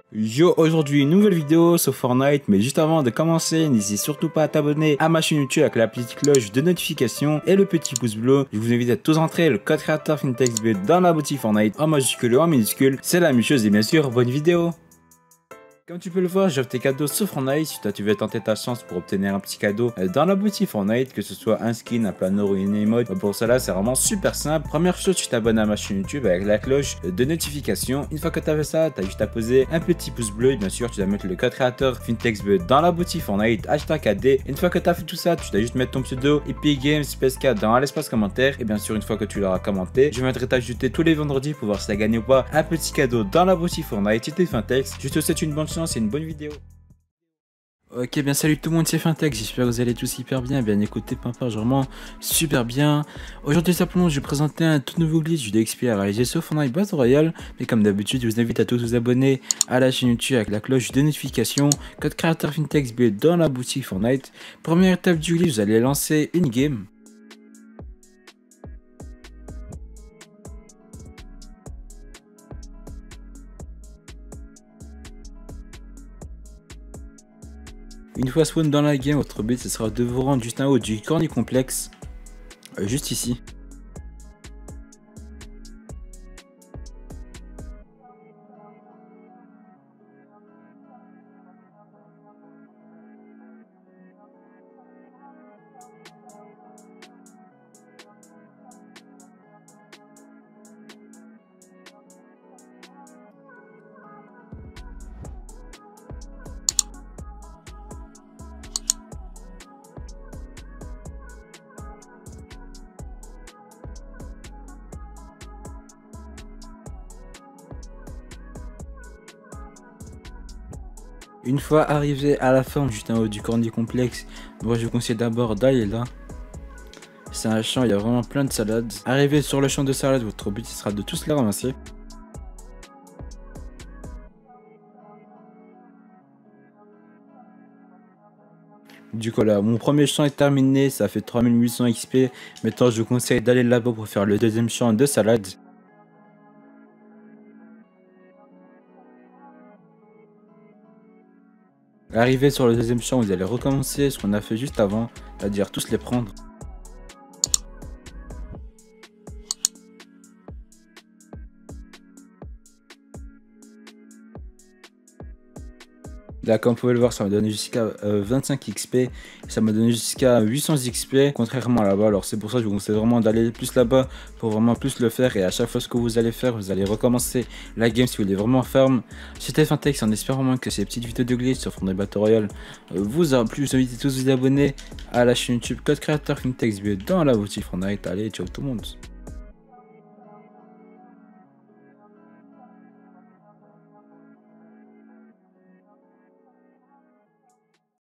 Yo, aujourd'hui une nouvelle vidéo sur Fortnite, mais juste avant de commencer, n'hésite surtout pas à t'abonner à ma chaîne YouTube avec la petite cloche de notification et le petit pouce bleu. Je vous invite à tous entrer le code créateur FinTechsBud dans la boutique Fortnite en majuscule ou en minuscule, c'est la même chose et bien sûr, bonne vidéo. Comme tu peux le voir, j'offre tes cadeaux sur Fortnite. Si toi tu veux tenter ta chance pour obtenir un petit cadeau dans la boutique Fortnite, que ce soit un skin, un planeur ou une emote, pour cela c'est vraiment super simple. Première chose, tu t'abonnes à ma chaîne YouTube avec la cloche de notification. Une fois que tu as fait ça, tu as juste à poser un petit pouce bleu. Bien sûr, tu dois mettre le code créateur FinTechsBud dans la boutique Fortnite, hashtag AD. Une fois que tu as fait tout ça, tu dois juste mettre ton pseudo Epic Games PSK dans l'espace commentaire. Et bien sûr, une fois que tu l'auras commenté, je viendrai t'ajouter tous les vendredis pour voir si tu as gagné ou pas un petit cadeau dans la boutique Fortnite. C'était Fintex. Je te souhaite une bonne chance et une bonne vidéo. Ok, bien salut tout le monde, c'est Fintex, j'espère que vous allez tous hyper bien. Bien écoutez, Pimpin, vraiment super bien. Aujourd'hui simplement je vais présenter un tout nouveau glitch de XP à réaliser sur Fortnite Battle Royale. Mais comme d'habitude, je vous invite à tous vous abonner à la chaîne YouTube avec la cloche de notification. Code créateur FinTechsBud dans la boutique Fortnite. Première étape du glitch, vous allez lancer une game. Une fois spawn dans la game, votre but ce sera de vous rendre juste en haut du corner complexe, juste ici. Une fois arrivé à la fin, juste en haut du corner complexe, moi je vous conseille d'abord d'aller là. C'est un champ, il y a vraiment plein de salades. Arrivé sur le champ de salade, votre but sera de tous les ramasser. Du coup là, mon premier champ est terminé, ça fait 3800 XP. Maintenant je vous conseille d'aller là-bas pour faire le deuxième champ de salade. Arrivé sur le deuxième champ, vous allez recommencer ce qu'on a fait juste avant, c'est-à-dire tous les prendre. Là, comme vous pouvez le voir, ça m'a donné jusqu'à 25 XP, ça m'a donné jusqu'à 800 XP, contrairement à là-bas. Alors c'est pour ça que je vous conseille vraiment d'aller plus là-bas pour vraiment plus le faire. Et à chaque fois ce que vous allez faire, vous allez recommencer la game si vous voulez vraiment ferme. C'était Fintex, en espérant vraiment que ces petites vidéos de glitch sur Fortnite Battle Royale vous a plu. Je vous invite tous à vous abonner à la chaîne YouTube Code Créateur FinTechsBud dans la boutique Fortnite. Allez, ciao tout le monde.